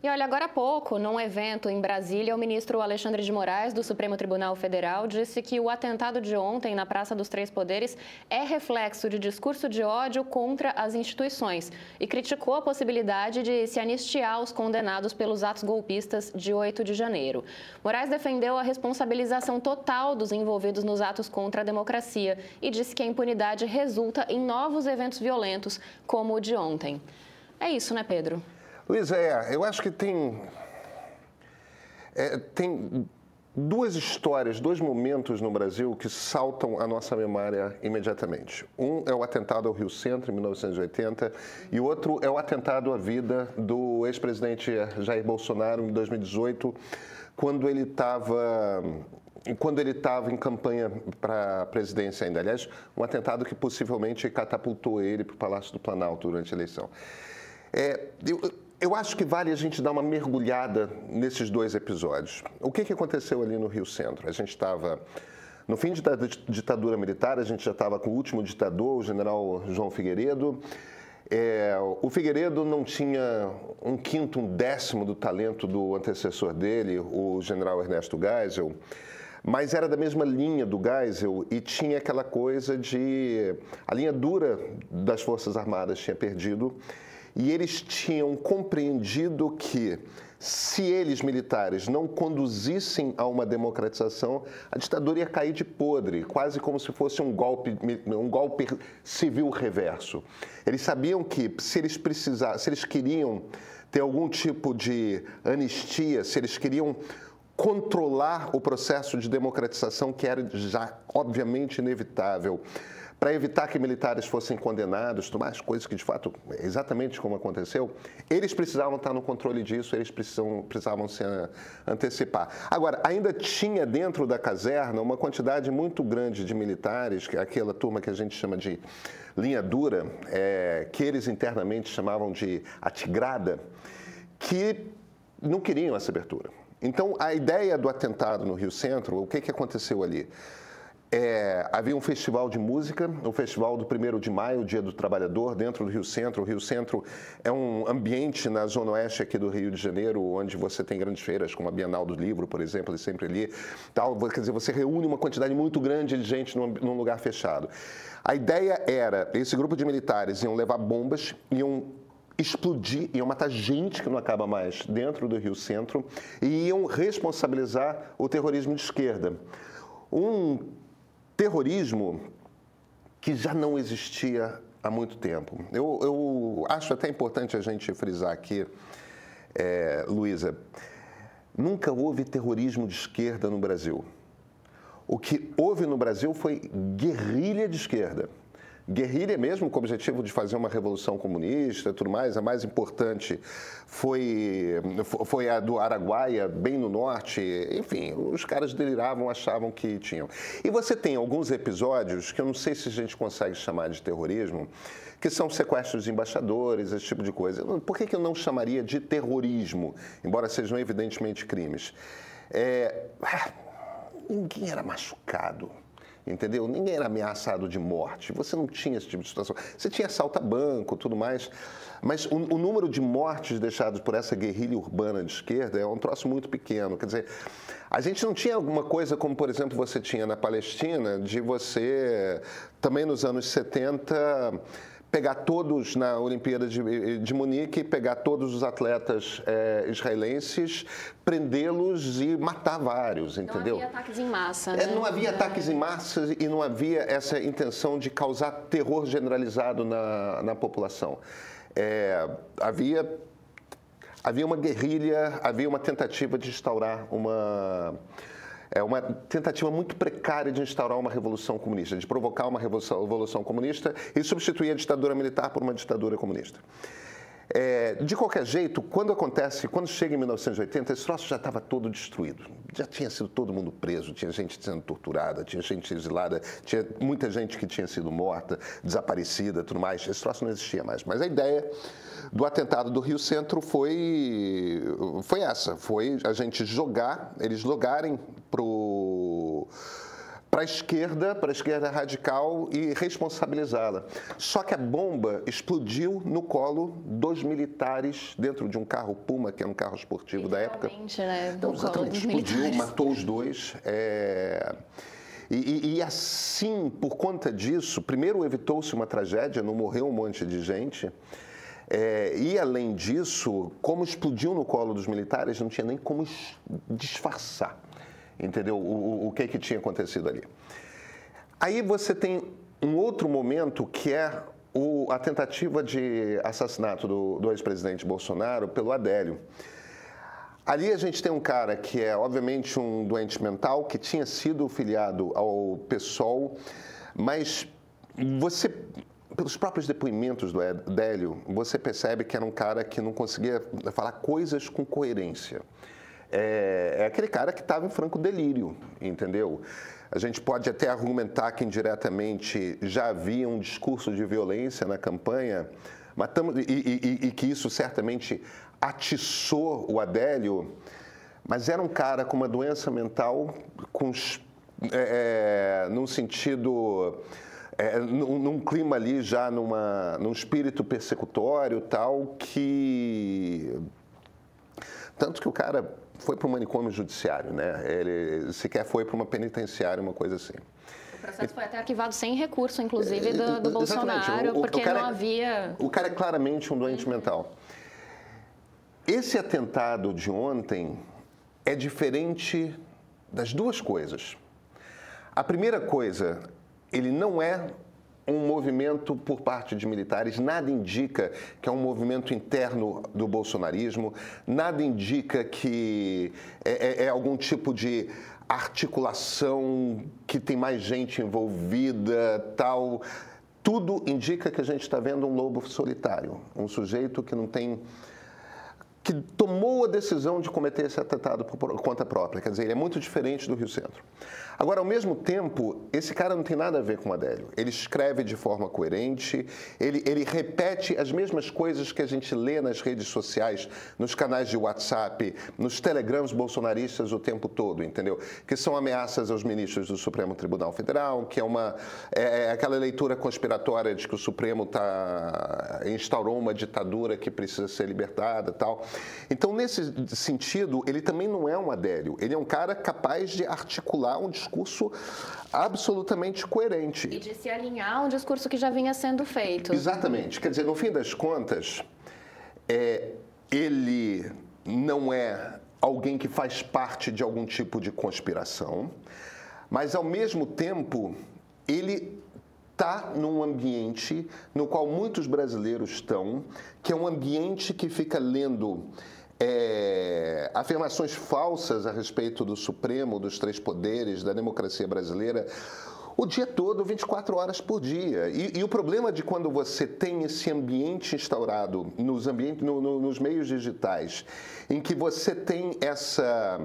E olha, agora há pouco, num evento em Brasília, o ministro Alexandre de Moraes, do Supremo Tribunal Federal, disse que o atentado de ontem na Praça dos Três Poderes é reflexo de discurso de ódio contra as instituições e criticou a possibilidade de se anistiar os condenados pelos atos golpistas de 8 de janeiro. Moraes defendeu a responsabilização total dos envolvidos nos atos contra a democracia e disse que a impunidade resulta em novos eventos violentos, como o de ontem. É isso, né, Pedro? Luísa, eu acho que tem duas histórias, dois momentos no Brasil que saltam à nossa memória imediatamente. Um é o atentado ao Rio Centro, em 1980, e o outro é o atentado à vida do ex-presidente Jair Bolsonaro, em 2018, quando ele estava em campanha para a presidência ainda. Aliás, um atentado que possivelmente catapultou ele para o Palácio do Planalto durante a eleição. Eu acho que vale a gente dar uma mergulhada nesses dois episódios. O que aconteceu ali no Rio Centro? A gente estava no fim da ditadura militar, a gente já estava com o último ditador, o general João Figueiredo. O Figueiredo não tinha um quinto, um décimo do talento do antecessor dele, o general Ernesto Geisel, mas era da mesma linha do Geisel e tinha aquela coisa de... A linha dura das Forças Armadas tinha perdido. E eles tinham compreendido que, se eles, militares, não conduzissem a uma democratização, a ditadura ia cair de podre, quase como se fosse um golpe civil reverso. Eles sabiam que, se eles queriam ter algum tipo de anistia, se eles queriam controlar o processo de democratização, que era já, obviamente, inevitável, para evitar que militares fossem condenados, mais coisas que, de fato, exatamente como aconteceu, eles precisavam estar no controle disso, eles precisavam se antecipar. Agora, ainda tinha dentro da caserna uma quantidade muito grande de militares, que é aquela turma que a gente chama de linha dura, que eles internamente chamavam de atigrada, que não queriam essa abertura. Então, a ideia do atentado no Rio Centro, o que aconteceu ali? Havia um festival de música, o festival do 1º de maio, o Dia do Trabalhador, dentro do Rio Centro. O Rio Centro é um ambiente na zona oeste aqui do Rio de Janeiro, onde você tem grandes feiras, como a Bienal do Livro, por exemplo, e sempre ali. Quer dizer, você reúne uma quantidade muito grande de gente num lugar fechado. A ideia era, esse grupo de militares iam levar bombas, iam explodir, iam matar gente que não acaba mais dentro do Rio Centro e iam responsabilizar o terrorismo de esquerda. Um terrorismo que já não existia há muito tempo. Eu acho até importante a gente frisar aqui, Luísa, nunca houve terrorismo de esquerda no Brasil. O que houve no Brasil foi guerrilha de esquerda. Guerrilha mesmo, com o objetivo de fazer uma revolução comunista e tudo mais. A mais importante foi a do Araguaia, bem no norte. Enfim, os caras deliravam, achavam que tinham. E você tem alguns episódios, que eu não sei se a gente consegue chamar de terrorismo, que são sequestros de embaixadores, esse tipo de coisa. Por que eu não chamaria de terrorismo, embora sejam evidentemente crimes? Ninguém era machucado. Entendeu? Ninguém era ameaçado de morte, você não tinha esse tipo de situação. Você tinha assalto a banco, tudo mais, mas o número de mortes deixadas por essa guerrilha urbana de esquerda é um troço muito pequeno. Quer dizer, a gente não tinha alguma coisa como, por exemplo, você tinha na Palestina, de você, também nos anos 70... pegar todos na Olimpíada de Munique, pegar todos os atletas israelenses, prendê-los e matar vários, entendeu? Não havia ataques em massa, né? Não havia ataques em massa e não havia essa intenção de causar terror generalizado na população. Havia uma guerrilha, havia uma tentativa de instaurar uma tentativa muito precária de instaurar uma revolução comunista, de provocar uma revolução comunista e substituir a ditadura militar por uma ditadura comunista. De qualquer jeito, quando chega em 1980, esse troço já estava todo destruído. Já tinha sido todo mundo preso, tinha gente sendo torturada, tinha gente exilada, tinha muita gente que tinha sido morta, desaparecida, tudo mais. Esse troço não existia mais. Mas a ideia do atentado do Rio Centro foi essa, foi a gente eles jogarem para a esquerda radical e responsabilizá-la. Só que a bomba explodiu no colo dos militares dentro de um carro Puma, que era um carro esportivo da época. Né? Então, exatamente, explodiu, matou os dois. E assim, por conta disso, primeiro evitou-se uma tragédia, não morreu um monte de gente. E, além disso, como explodiu no colo dos militares, não tinha nem como disfarçar, entendeu? O que tinha acontecido ali. Aí você tem um outro momento que é a tentativa de assassinato do ex-presidente Bolsonaro pelo Adélio. Ali a gente tem um cara que é, obviamente, um doente mental, que tinha sido filiado ao PSOL, mas você, pelos próprios depoimentos do Adélio, você percebe que era um cara que não conseguia falar coisas com coerência. É aquele cara que estava em franco delírio, entendeu? A gente pode até argumentar que indiretamente já havia um discurso de violência na campanha, e que isso certamente atiçou o Adélio, mas era um cara com uma doença mental, num sentido, num clima ali já, num espírito persecutório tal, tanto que o cara foi para um manicômio judiciário, né? Ele sequer foi para uma penitenciária, uma coisa assim. O processo foi até arquivado sem recurso, inclusive, do Bolsonaro, porque não havia... O cara é claramente um doente mental. Esse atentado de ontem é diferente das duas coisas. A primeira coisa, ele não é um movimento por parte de militares, nada indica que é um movimento interno do bolsonarismo, nada indica que é algum tipo de articulação que tem mais gente envolvida, tal. Tudo indica que a gente está vendo um lobo solitário, um sujeito que tomou a decisão de cometer esse atentado por conta própria. Quer dizer, ele é muito diferente do Rio Centro. Agora, ao mesmo tempo, esse cara não tem nada a ver com o Adélio. Ele escreve de forma coerente, ele repete as mesmas coisas que a gente lê nas redes sociais, nos canais de WhatsApp, nos telegrams bolsonaristas o tempo todo, entendeu? Que são ameaças aos ministros do Supremo Tribunal Federal, que é aquela leitura conspiratória de que o Supremo instaurou uma ditadura que precisa ser libertada e tal. Então, nesse sentido, ele também não é um Adélio. Ele é um cara capaz de articular um discurso absolutamente coerente. E de se alinhar a um discurso que já vinha sendo feito. Exatamente. Quer dizer, no fim das contas, ele não é alguém que faz parte de algum tipo de conspiração, mas, ao mesmo tempo, ele está num ambiente no qual muitos brasileiros estão, que é um ambiente que fica lendo afirmações falsas a respeito do Supremo, dos três poderes, da democracia brasileira, o dia todo, 24 horas por dia. E o problema de quando você tem esse ambiente instaurado nos meios digitais, em que você tem essa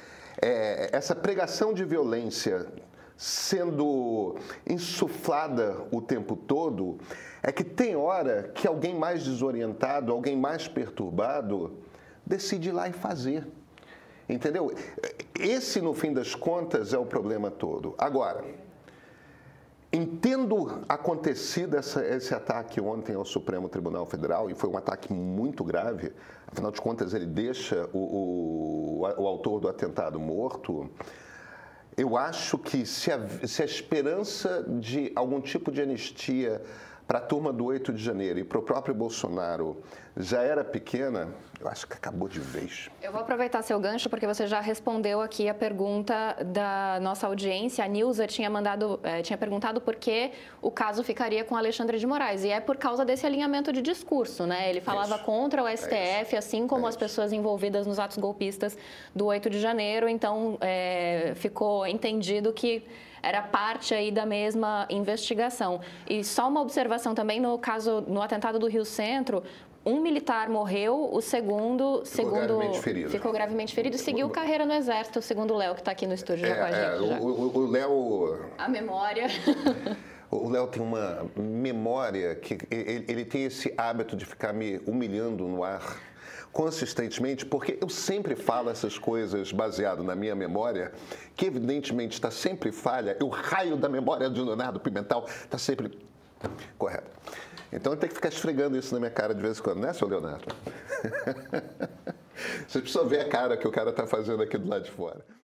pregação de violência sendo insuflada o tempo todo, é que tem hora que alguém mais desorientado, alguém mais perturbado, decide ir lá e fazer. Entendeu? Esse, no fim das contas, é o problema todo. Agora, entendo acontecido esse ataque ontem ao Supremo Tribunal Federal, e foi um ataque muito grave, afinal de contas ele deixa o autor do atentado morto. Eu acho que se a esperança de algum tipo de anistia para a turma do 8 de janeiro e para o próprio Bolsonaro já era pequena, eu acho que acabou de vez. Eu vou aproveitar seu gancho, porque você já respondeu aqui a pergunta da nossa audiência. A Nilza tinha perguntado por que o caso ficaria com Alexandre de Moraes. E é por causa desse alinhamento de discurso, né? Ele falava contra o STF, assim como as pessoas envolvidas nos atos golpistas do 8 de janeiro. Então, ficou entendido que era parte aí da mesma investigação. E só uma observação também no atentado do Rio Centro, um militar morreu, o segundo ficou gravemente ferido e seguiu carreira no Exército, segundo o Léo, que está aqui no estúdio já com a gente. O Léo... A memória... O Léo tem uma memória que ele tem esse hábito de ficar me humilhando no ar. consistentemente, porque eu sempre falo essas coisas baseado na minha memória, que evidentemente está sempre falha, o raio da memória de Leonardo Pimentel está sempre correto. Então eu tenho que ficar esfregando isso na minha cara de vez em quando, né, seu Leonardo? Você precisa ver a cara que o cara está fazendo aqui do lado de fora.